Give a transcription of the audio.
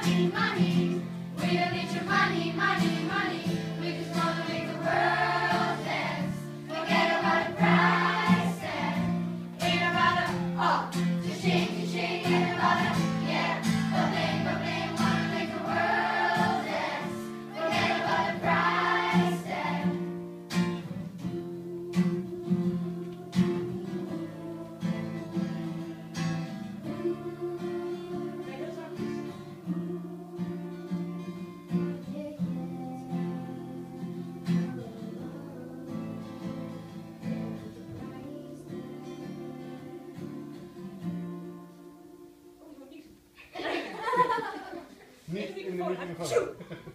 money, money. We don't need your money, money, money. We just want to make the world dance. Forget about the price tag. Ain't about the cha-ching, ain't about the ba-bling, ba-bling. Wanna make the world dance. Forget about the price tag. Niet in de microfoon.